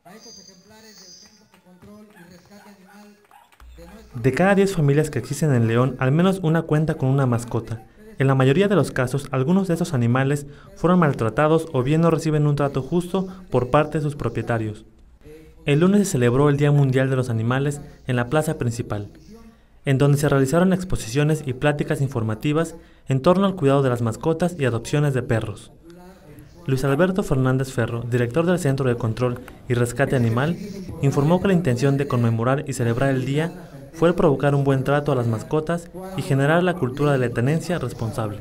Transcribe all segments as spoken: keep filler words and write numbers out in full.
De cada diez familias que existen en León, al menos una cuenta con una mascota. En la mayoría de los casos, algunos de estos animales fueron maltratados o bien no reciben un trato justo por parte de sus propietarios. El lunes se celebró el Día Mundial de los Animales en la plaza principal, en donde se realizaron exposiciones y pláticas informativas en torno al cuidado de las mascotas y adopciones de perros. Luis Alberto Fernández Ferro, director del Centro de Control y Rescate Animal, informó que la intención de conmemorar y celebrar el día fue el provocar un buen trato a las mascotas y generar la cultura de la tenencia responsable.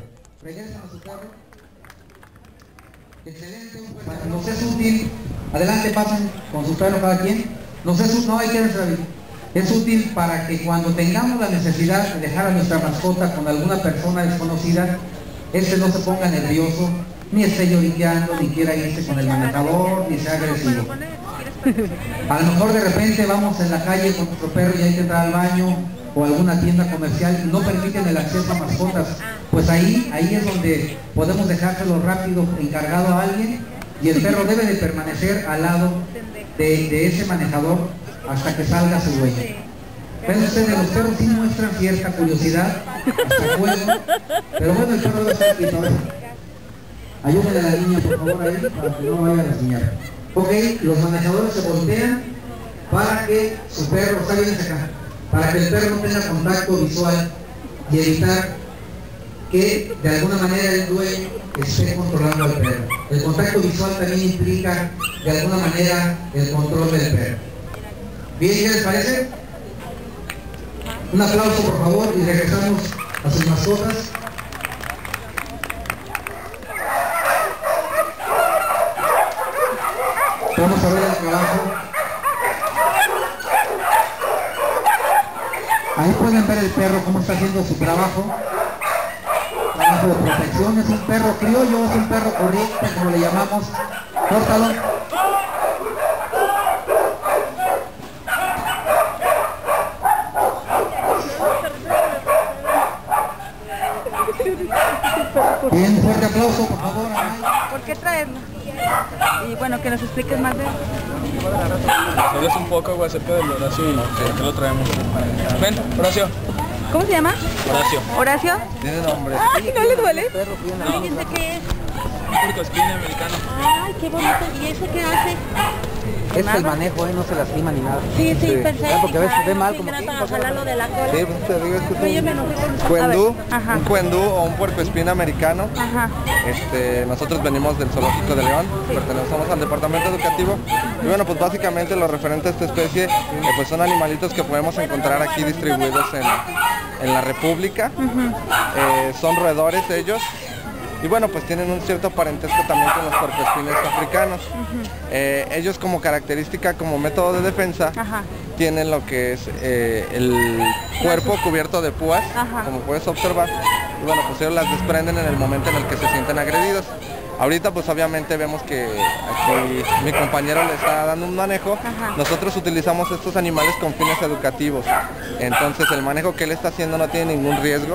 Nos es útil, adelante pasen con su perro cada quien, nos es útil, no hay que entrar, es útil para que cuando tengamos la necesidad de dejar a nuestra mascota con alguna persona desconocida, este no se ponga nervioso, ni esté lloriqueando, ni quiera irse con el manejador, ni sea agresivo. A lo mejor de repente vamos en la calle con nuestro perro y hay que entrar al baño o alguna tienda comercial y no permiten el acceso a mascotas, pues ahí, ahí es donde podemos dejárselo rápido encargado a alguien y el perro debe de permanecer al lado de, de ese manejador hasta que salga su dueño. Ven ustedes, los perros sí muestran cierta curiosidad, hasta juego, pero bueno, el perro debe estar aquí, ¿no? Ayúdenle a la niña, por favor, ahí, para que no vaya a reseñar. Ok, los manejadores se voltean para que su perro, está bien acá, para que el perro no tenga contacto visual y evitar que de alguna manera el dueño esté controlando al perro. El contacto visual también implica de alguna manera el control del perro. ¿Bien, qué les parece? Un aplauso por favor y regresamos a sus mascotas. Vamos a ver el trabajo. Ahí pueden ver el perro cómo está haciendo su trabajo. Trabajo de protección, es un perro criollo, es un perro corriente, como le llamamos. Córtalo. Bien, fuerte aplauso, por favor. ¿Por qué traerlo? Y bueno, que nos expliques más de él. ¿Sabías un poco algo acerca del Horacio y por qué lo traemos? Ven, Horacio. ¿Cómo se llama? Horacio. ¿Horacio? Tiene nombre. Ay, ¿no le duele? ¿De qué es? Un puercoespín americano. Ay, qué bonito. ¿Y eso qué hace? Es el manejo, ¿eh? No se lastima ni nada. Sí, sí, perfecto. Porque a veces se ve mal como que... que... para jalarlo de la cola. Sí, pues te digo, es que Pero yo me enojé con un cuendú, Ajá. un cuendú o un puercoespín americano. Ajá. Este, nosotros venimos del Zoológico de León, Sí. pertenecemos al departamento educativo y bueno, pues básicamente lo referente a esta especie, eh, pues son animalitos que podemos encontrar aquí distribuidos en, en la República. Uh-huh. Eh, son roedores ellos. Y bueno, pues tienen un cierto parentesco también con los puercoespines africanos. Uh-huh. Eh, ellos como característica, como método de defensa, Ajá. tienen lo que es eh, el cuerpo cubierto de púas, Ajá. como puedes observar. Y bueno, pues ellos las desprenden en el momento en el que se sienten agredidos. Ahorita pues obviamente vemos que aquí mi compañero le está dando un manejo. Ajá. Nosotros utilizamos estos animales con fines educativos. Entonces el manejo que él está haciendo no tiene ningún riesgo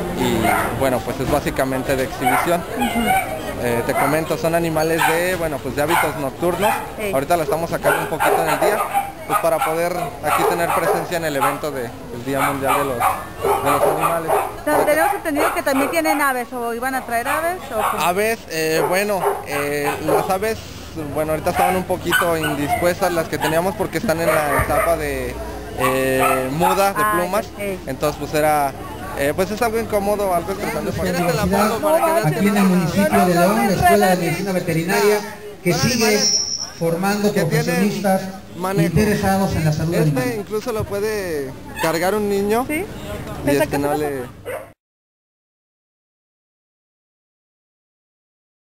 y bueno, pues es básicamente de exhibición. Uh-huh. Eh, te comento, son animales de, bueno, pues de hábitos nocturnos. Sí. Ahorita la estamos sacando un poquito en el día, pues para poder aquí tener presencia en el evento de, del Día Mundial de los, de los Animales. Entonces, tenemos entendido que también tienen aves, o iban a traer aves, o cómo? Aves, eh, bueno, eh, las aves, bueno, ahorita estaban un poquito indispuestas las que teníamos porque están en la etapa de eh, muda, de Ah, plumas, ok. entonces pues era... Eh, pues es algo incómodo, algo estresante. ¿Quieres el apodo para que veas Aquí que en el no- municipio de León, la Escuela de Medicina Veterinaria, que Son sigue animales formando que tienen profesionistas manejo. interesados en la salud Este animal. incluso lo puede cargar un niño ¿Sí? y ¿Le este no sacamos le...